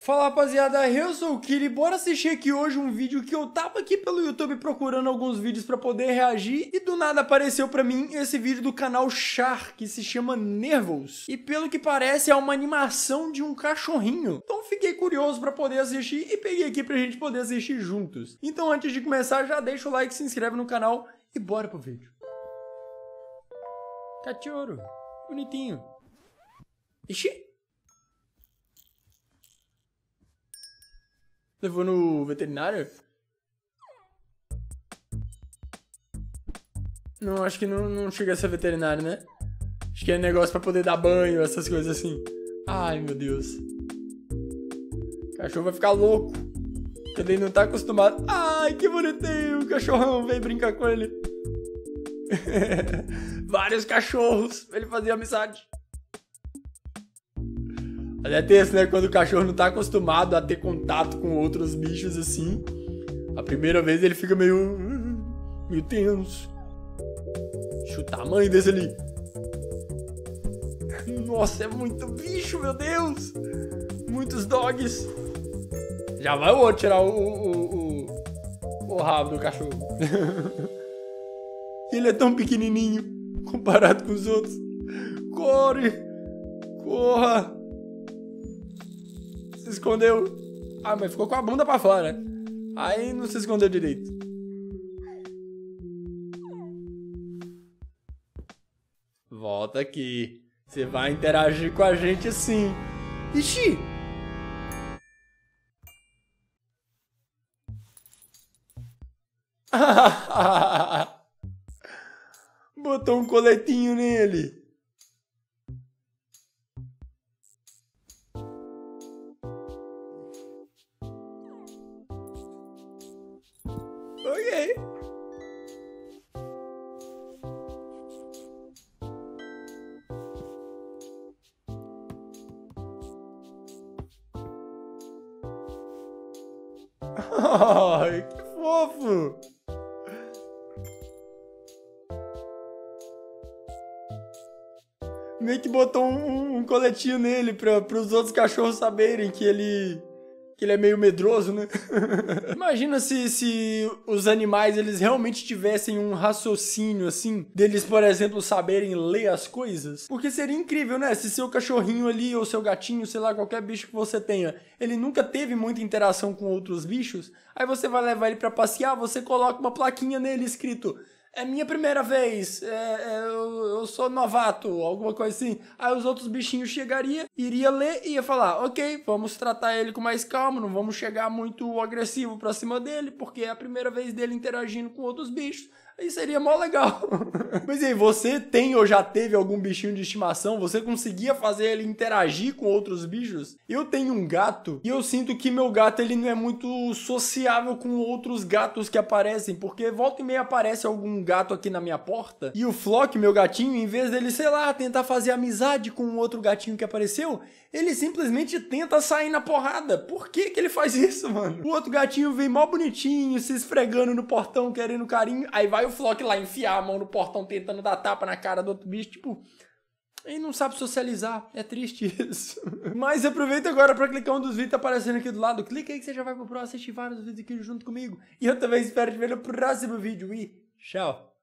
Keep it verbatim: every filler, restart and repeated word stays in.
Fala rapaziada, eu sou o Kiri, bora assistir aqui hoje um vídeo que eu tava aqui pelo YouTube procurando alguns vídeos pra poder reagir e do nada apareceu pra mim esse vídeo do canal Char, que se chama Nervous. E pelo que parece é uma animação de um cachorrinho. Então fiquei curioso pra poder assistir e peguei aqui pra gente poder assistir juntos. Então antes de começar já deixa o like, se inscreve no canal e bora pro vídeo. Cachorro, bonitinho. Ixi. Levou no veterinário? Não, acho que não, não chega a ser veterinário, né? Acho que é negócio pra poder dar banho, essas coisas assim. Ai, meu Deus. O cachorro vai ficar louco. Porque ele não tá acostumado. Ai, que bonitinho. O cachorrão veio brincar com ele. Vários cachorros pra ele fazer amizade. Mas é tenso, né? Quando o cachorro não tá acostumado a ter contato com outros bichos assim. A primeira vez ele fica meio... meio tenso. Deixa o tamanho desse ali. Nossa, é muito bicho, meu Deus. Muitos dogs. Já vai o outro tirar o... o, o, o rabo do cachorro. Ele é tão pequenininho comparado com os outros. Corre. Corra. Se escondeu. Ah, mas ficou com a bunda pra fora. Aí não se escondeu direito. Volta aqui. Você vai interagir com a gente sim. Ixi! Botou um coletinho nele. Ok. Ai, que fofo. Meio que botou um, um coletinho nele para os outros cachorros saberem que ele... que ele é meio medroso, né? Imagina se, se os animais, eles realmente tivessem um raciocínio, assim, deles, por exemplo, saberem ler as coisas. Porque seria incrível, né? Se seu cachorrinho ali, ou seu gatinho, sei lá, qualquer bicho que você tenha, ele nunca teve muita interação com outros bichos, aí você vai levar ele pra passear, você coloca uma plaquinha nele escrito... É minha primeira vez, é, é, eu, eu sou novato, alguma coisa assim. Aí os outros bichinhos chegariam, iria ler e ia falar, ok, vamos tratar ele com mais calma, não vamos chegar muito agressivo pra cima dele, porque é a primeira vez dele interagindo com outros bichos. Aí seria mó legal. Mas aí, você tem ou já teve algum bichinho de estimação? Você conseguia fazer ele interagir com outros bichos? Eu tenho um gato e eu sinto que meu gato ele não é muito sociável com outros gatos que aparecem, porque volta e meia aparece algum gato aqui na minha porta e o Flock, meu gatinho, em vez dele, sei lá, tentar fazer amizade com um outro gatinho que apareceu, ele simplesmente tenta sair na porrada. Por que que ele faz isso, mano? O outro gatinho vem mó bonitinho, se esfregando no portão, querendo carinho. Aí vai o Flock lá enfiar a mão no portão, tentando dar tapa na cara do outro bicho. Tipo, ele não sabe socializar. É triste isso. Mas aproveita agora pra clicar um dos vídeos que tá aparecendo aqui do lado. Clica aí que você já vai pro próximo assistir vários vídeos aqui junto comigo. E eu também espero te ver no próximo vídeo. E tchau!